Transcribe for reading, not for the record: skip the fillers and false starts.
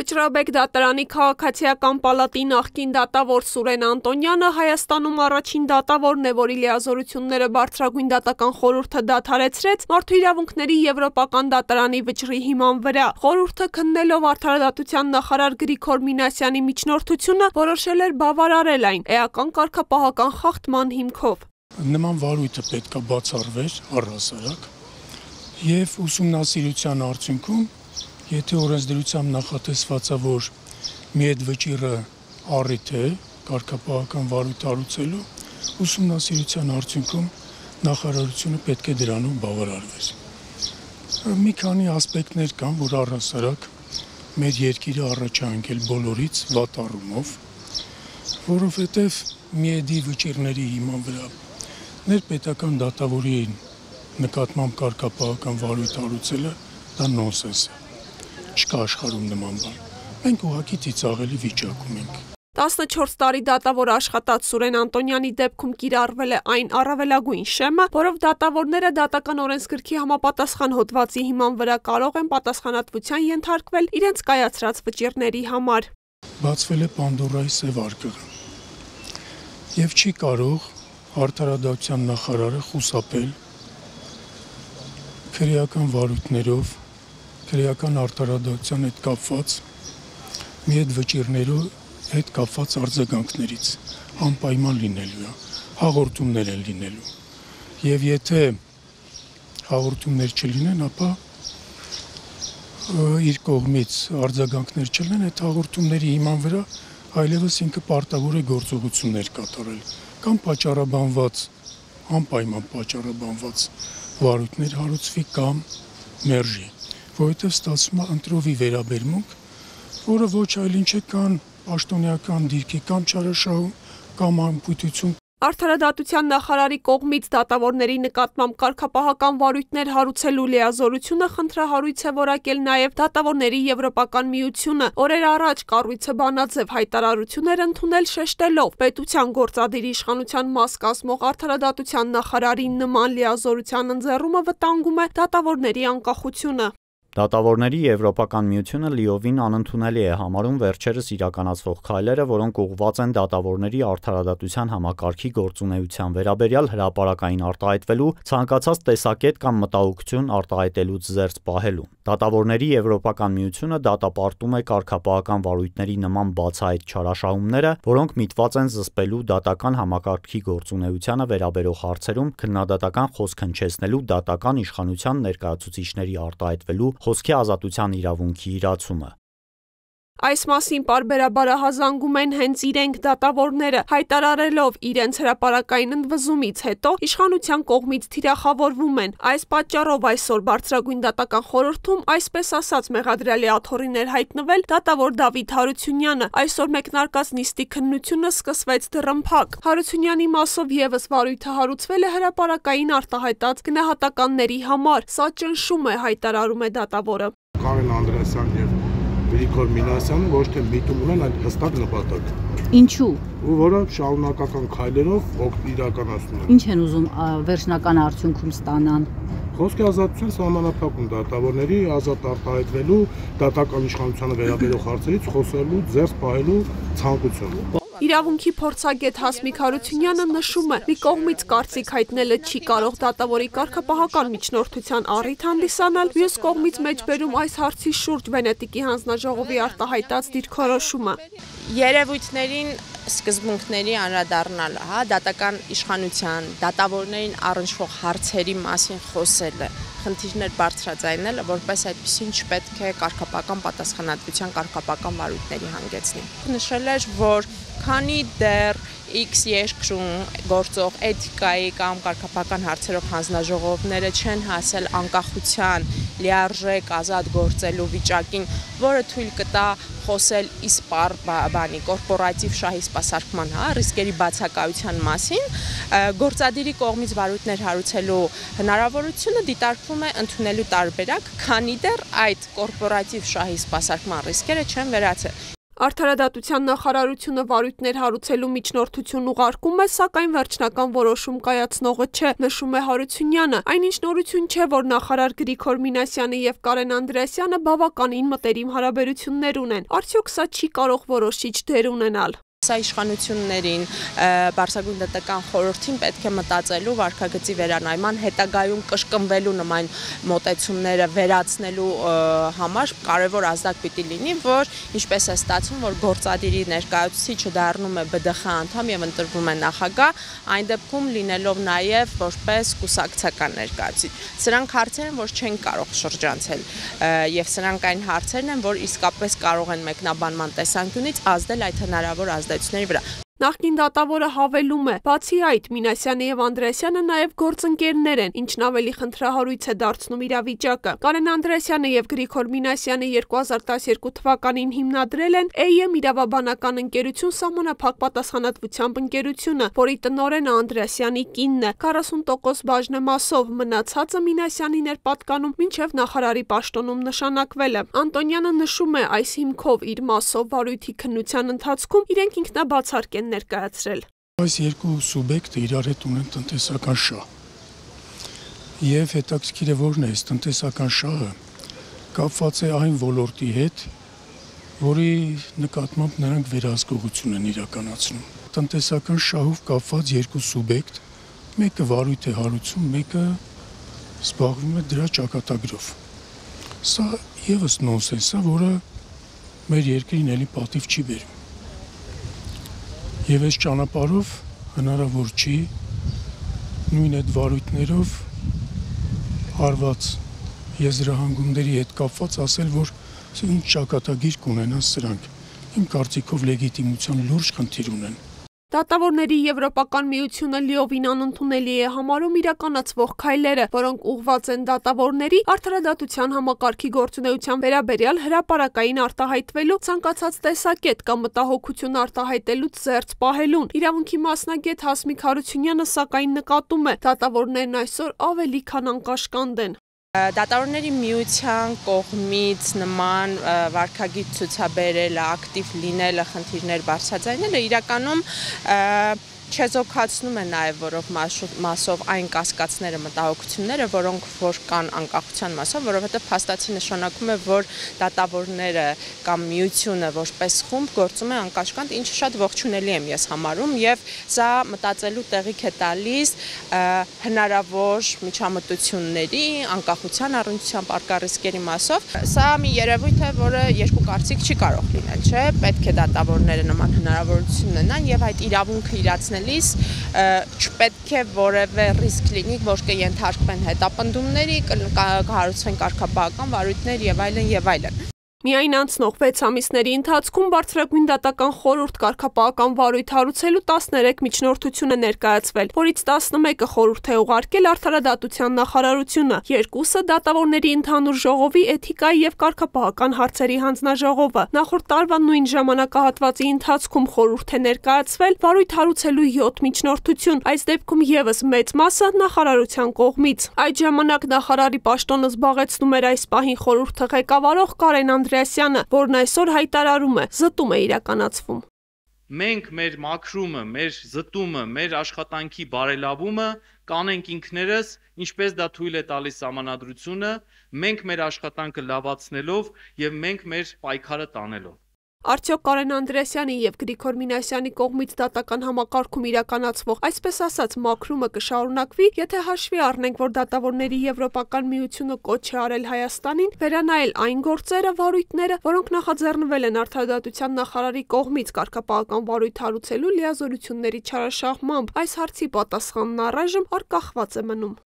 Վճռաբեկ դատարանի քաղաքացիական պալատի նախկին դատավոր Սուրեն Անտոնյանը Հայաստանում առաջին դատավորն է, որի լիազորությունները բարձրագույն դատական խորհուրդը դադարեցրեց մարդու իրավունքների եվրոպական դատարանի վճռի հիման վրա։ Խորհուրդը քննելով արդարադատության նախարար Գրիգոր Մինասյանի միջնորդությունը որոշել էր բավարարել այն էական կարգապահական խախտման հիմքով։ Նման վարույթը պետք է բացառվեր առհասարակ եւ ուսումնասիրության արդյունքում եթե օրենսդրությամբ նախատեսված է, որ մի այդ վճիռը առիթ է կարգապահական վարույթ հարուցելու, ուսումնասիրության արդյունքում նախարարությունը պետք է դրանով բավարարվեր։ Մի քանի ասպեկտներ կան, որ առհասարակ մեր երկիրը առաջ է ընկել բոլորից վատ առումով, որովհետև միեդի վճիռների հիման վրա ներպետական դատավորի նկատմամբ կարգապահական վարույթ հարուցելը դա նոնսենս է։ Չկա աշխարհում նման բան։ Մենք ուղղակի ծիծաղելի վիճակում ենք։ 14 տարի դատավոր աշխատած Սուրեն Անտոնյանի դեպքում կիրառվել է այն առավելագույն շեմը, որով դատավորները դատական օրենսգրքի համապատասխան հոդվածի հիման վրա կարող են պատասխանատվության ենթարկվել իրենց կայացրած վճիռների համար։ Բացվել է Պանդորայի սև արկղը։ Եվ չի կարող արդարադատության նախարարը խուսափել քրեական վարույթներով քրեական արդարադատության հետ կապված մի այդ վճիռներով հետ կապված արձագանքներից անպայման լինելու է, հաղորդումներ են լինելու։ Եվ եթե հաղորդումներ չլինեն, ապա իր կողմից արձագանքներ չլինեն, այդ հաղորդումների հիման վրա այլևս ինքը պարտավոր է գործողություններ կատարել կամ պատճառաբանված, անպայման պատճառաբանված վարույթներ հարուցվի կամ մերժի, որովհետև ստացվում է ընտրովի վերաբերմունք, որը ոչ այլ ինչ է կան պաշտոնեական դիրքի կամ չարաշահում կամ անպիտություն։ Արդարադատության նախարարի կողմից դատավորների նկատմամբ կարգապահական վարույթներ հարուցելու լիազորությունը խնդրահարույց է որակել նաև դատավորների Եվրոպական միությունը։ Օրեր առաջ կառույցը բանաձև հայտարարություն էր ընդունել շեշտելով պետության գործադիր իշխանության մաս կազմող արդարադատության նախարարի նման լիազորության ընձեռումը վտանգում է դատավորների անկախությունը։ Դատավորների Եվրոպական միությունը լիովին անընդունելի է համարում վերջերս իրականացվող քայլերը, որոնք ուղղված են դատավորների արդարադատության համակարգի գործունեության վերաբերյալ հրապարակային արտահայտվելու, ցանկացած տեսակետ կամ մտահոգություն արտահայտելուց զերծ պահելու։ Դատավորների Եվրոպական միությունը դատապարտում է կարգապահական վարույթների նման բացահայտ չարաշահումները, որոնք միտված են զսպելու դատական համակարգի գործունեությանը վերաբերող հարցերում քննադատական խոսք հնչեցնելու դատական իշխանության ներկայացուցիչների արտահայտվելու խոսքի ազատության իրավունքի իրացումը։ Այս մասին պարբերաբար հազանգում են հենց իրենք դատավորները, հայտարարելով իրենց հրապարակային ընդվզումից հետո իշխանության կողմից թիրախավորվում են։ Այս պատճառով այսօր բարձրագույն դատական խորհրդում այսպես ասած մեղադրյալի աթոռին էր հայտնվել դատավոր Դավիթ Հարությունյանը։ Այսօր մեկնարկած նիստի քննությունը սկսվեց դռնփակ։ Հարությունյանի մասով եւս վարույթը հարուցվել է հրապարակային արտահայտած գնահատականների համար։ Սա ճնշում է, հայտարարում է դատավորը։ Կարեն Անդրեասյան եւ Գրիգոր Մինասյանը ոչ թե միտում ունեն, այլ հստակ նպատակ։ Ինչու։ Ու որը շարունակական քայլերով իրականացնում են։ Ինչ են ուզում վերջնական արդյունքում ստանան։ Խոսքի ազատության սահմանափակում դատավորների ազատ արտահայտվելու դատական իշխանությանը վերաբերող հարցերից խոսելու, զերծ պահելու ցանկություն։ Իրավունքի փորձագետ Հասմիկ Հարությունյանը նշում է, մի կողմից կարծիք հայտնելը չի կարող դատավորի կարգապահական միջնորդության առիթ հանդիսանալ, մյուս կողմից մեջբերում այս հարցի շուրջ Վենետիկի հանձնաժողովի արտահայտած դիրքորոշումը։ Երևույթներին սկզբունքների անդրադառնալը, դատական իշխանության, դատավորներին առնչվող հարցերի մասին խոսելը, խնդիրներ բարձրաձայնելը, որպես այդպեսին չպետք է կարգապահական պատասխանատվության կարգապահական վարույթների հանգեցնի։ Նշել էր, որ քանի դեռ X երկրում գործող էթիկայի կամ կարգապահական հարցերով հանձնաժողովները չեն հասել անկախության լիարժեք ազատ գործելու վիճակին, որը թույլ կտա խոսել իսպառ բանի կորպորատիվ շահի սպասարկման, ռիսկերի բացակայության մասին, գործադիրի կողմից վարույթներ հարուցելու հնարավորությունը դիտարկվում է ընդունելու տարբերակ, քանի դեռ այդ կորպորատիվ շահի սպասարկման ռիսկերը չեն վերացել։ Արդարադատության նախարարությունը վարույթներ հարուցելու միջնորդություն ուղարկում է, սակայն վերջնական որոշում կայացնողը չէ, նշում է Հարությունյանը։ Այնինչ նորություն չէ, որ նախարար Գրիգոր Մինասյանը եւ Կարեն Անդրեասյանը բավականին մտերիմ հարաբերություններ ունեն։ Արդյոք սա չի կարող որոշիչ դեր ունենալ։ Սա իշխանություններին, Բարձրագույն դատական խորհրդին պետք է մտածելու վարքագծի վերանայման, հետագայում կշկնվելու նման մոտեցումները վերացնելու համար կարևոր ազդակ պիտի լինի, որ ինչպես է ստացվում, որ գործադիրի ներկայացուցիչը դառնում է ԲԴԽ անդամ եւ ընտրվում է նախագահ, այն դեպքում լինելով նաեւ որպես կուսակցական ներկայացուցիչ։ Սրանք հարցեր են, որ չեն կարող շրջանցել եւ սրանք այն հարցերն են, որ իսկապես կարող են մեկնաբանման տեսանկյունից ազդել այդ հնարավոր ազդեցությունների վրա։ Նախկին դատավորը հավելում է, բացի այդ, Մինասյանը եւ Անդրեասյանը նաեւ գործընկերներ են, ինչն ավելի խնդրահարույց է դարձնում իրավիճակը։ Կարեն Անդրեասյանը եւ Գրիգոր Մինասյանը 2012 թվականին հիմնադրել են AM իրավաբանական ընկերություն սահմանափակ պատասխանատվությամբ ընկերությունը, որի տնօրենը Անդրեասյանի կինն է, 40% բաժնեմասով, մնացածը Մինասյանին էր պատկանում մինչեւ նախարարի պաշտոնում նշանակվելը։ Անտոնյանը նշում է, այս հիմքով իր մասով վարույթի քննության ընթացքում իրենք ինքնաբացարկ են ներկայացրել։ Այս երկու սուբյեկտը իրար հետ ունեն տնտեսական շահ։ Եվ հետաքրքիր է որն է, այս տնտեսական շահը կապված է այն ոլորտի հետ, որի նկատմամբ նրանք վերահսկողություն են իրականացնում։ Տնտեսական շահով կապված երկու սուբյեկտ, մեկը վարույթ է հարուցում, մեկը զբաղվում է դրա ճակատագրով։ Սա եւս նոնսենս է, որը մեր երկրին էլի պատիվ չի բերում։ Եվ այս ճանապարհով հնարավոր չի նույն այդ վարույթներով արված եզրահանգումների հետ կապված ասել, որ ինչ ճակատագիր կունենան սրանք։ Իմ կարծիքով լեգիտիմության լուրջ խնդիր ունեն։ Դատավորների Եվրոպական միությունը լիովին անընդունելի է համարում իրականացվող քայլերը, որոնք ուղղված են դատավորների արդարադատության համակարգի գործունեության վերաբերյալ հրապարակային արտահայտվելու ցանկացած տեսակետ կամ մտահոգություն արտահայտելուց զերծ պահելուն։ Իրավունքի մասնագետ Հասմիկ Հարությունյանը սակայն նկատում է, դատավորներն այսօր ավելի քան անկաշկանդ են։ Դատավորների միության կողմից նման վարքագիծ ցուցաբերելը, ակտիվ լինելը, խնդիրներ բարձրաձայնելը իրականում չեզոքացնում է նաև որով մասով այն կասկածները, մտահոգությունները, որոնք որ կան անկախության մասով, որովհետև փաստացի նշանակում է, որ դատավորները կամ միությունը որպես խումբ գործում է անկաշկանդ, ինչը շատ ողջունելի եմ ես համարում եւ սա մտածելու տեղիք է տալիս հնարավոր միջամտությունների, անկախության առնչությամբ արկա ռիսկերի մասով։ Սա մի երևույթ է, որը երկու կարծիք չի կարող լինել, չէ՞, պետք է դատավորները նման հնարավորություն ունենան եւ այդ իրավունքը իրացնել չպետք է որևէ ռիսկ լինի, որ կենթարկվեն հետապնդումների, կհարուցվեն կարգապահական վարույթներ եւ այլն եւ այլն։ Միայն անցնող 6 ամիսների ընթացքում Բարձրագույն դատական խորհուրդ կարգապահական վարույթ հարուցելու 13 միջնորդություն է ներկայացվել, որից 11-ը խորհուրդ է ուղարկել արդարադատության նախարարությունը, 2-ը դատավորների ընդհանուր ժողովի էթիկայի եւ կարգապահական հարցերի հանձնաժողովը։ Նախորդ տարվա նույն ժամանակահատվածի ընթացքում խորհուրդ է ներկայացվել վարույթ հարուցելու 7 միջնորդություն, այս դեպքում եւս մեծ մասը նախարարության կողմից։ Այդ ժամանակ նախարարի պաշտոնը զբաղեցնում էր այս պահին խորհուրդը ղեկավարող Կարեն Անդրեասյանը, որն այսօր հայտարարում է, զտում է իրականացվում։ Մենք մեր մաքրումը, մեր զտումը, մեր աշխատանքի բարելավումը կանենք ինքներս, ինչպես դա թույլ է տալիս սահմանադրությունը, մենք մեր աշխատանքը լավացնելով եւ մենք մեր պայքարը տանելով։ Արդյոք Կարեն Անդրեասյանի եւ Գրիգոր Մինասյանի կողմից դատական համակարգում իրականացվող, այսպես ասած, մաքրումը կշարունակվի, եթե հաշվի առնենք, որ դատավորների Եվրոպական միությունը կոչ է արել Հայաստանին վերանայել այն գործերը, վարույթները, որոնք նախաձեռնվել են արդարադատության նախարարի կողմից կարգապահական վարույթ հարուցելու լիազորությունների չարաշահմամբ։ Այս հարցի պատասխանն առայժմ անկախված է մնում։